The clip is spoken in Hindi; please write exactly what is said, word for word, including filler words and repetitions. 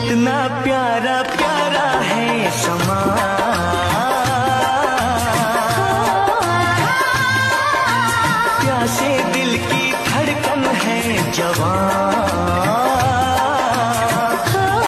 कितना प्यारा प्यारा है समा, प्यासे दिल की धड़कन है जवां।